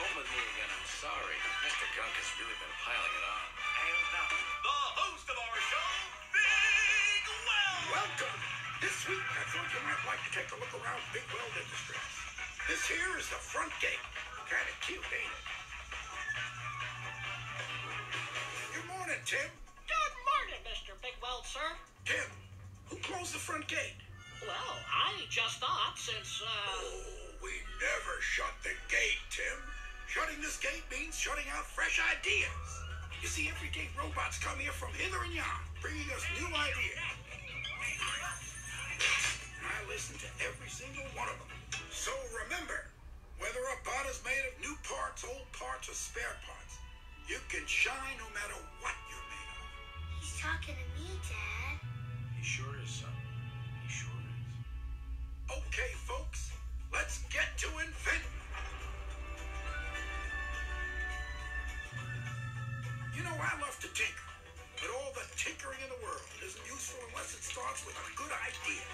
home with me again. I'm sorry. Mr. Gunk has really been piling it on. And now, the host of our show, Big Well. Welcome. This week, I thought you might like to take a look around Big Well Industries. This here is the front gate. Kind of cute, ain't it? Good morning, Tim. Good morning, Mr. Bigwell, sir. Tim, who closed the front gate? Well, I just thought since, Oh, we never shut the gate, Tim. Shutting this gate means shutting out fresh ideas. You see, everyday robots come here from hither and yon, bringing us new ideas. I listen to every single one of them. So remember, whether a bot is made of new parts, old parts, or spare parts, you can shine no matter what you're made of. He's talking to me, Dad. He sure is, son. He sure is. Okay, folks, let's get to inventing. You know, I love to tinker, but all the tinkering in the world isn't useful unless it starts with a good idea.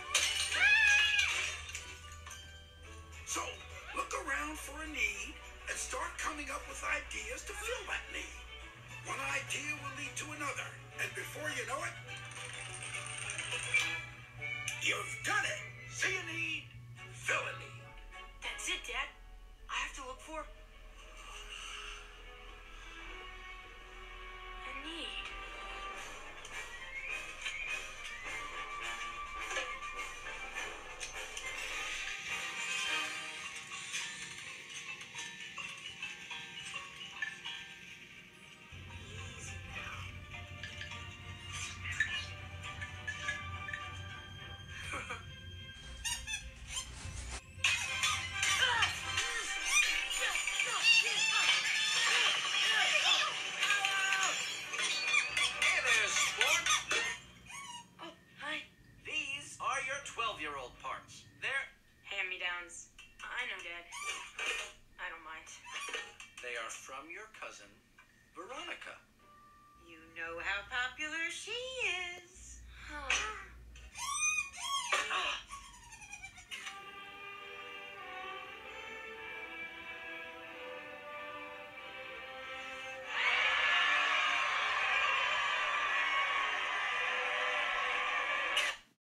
So, look around for a need and start coming up with ideas to fill that need. One idea will lead to another, and before you know it, you've done it. See a need, fill a need. That's it, Dad. I have to look for a need. Easy now. Hey there, sport. Oh, hi. These are your 12-year-old parts. They're... Hand-me-downs. I know, Dad. I don't mind. They are from your cousin, Veronica. You know how popular she is.